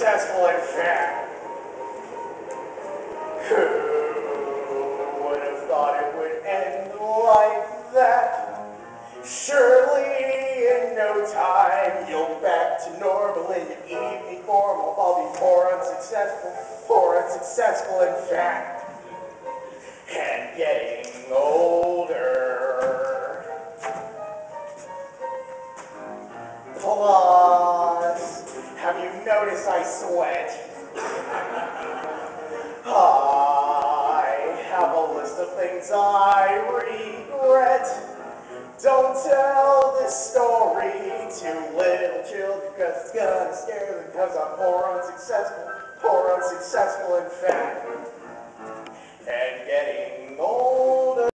unsuccessful and fat. Who would have thought it would end like that? Surely in no time you'll back to normal in your evening form. I'll be poor, unsuccessful and fat. And getting older. Plus, have you noticed I sweat? I have a list of things I regret. Don't tell this story to little children, because it's gonna scare them, because I'm poor, unsuccessful and fat. And getting older.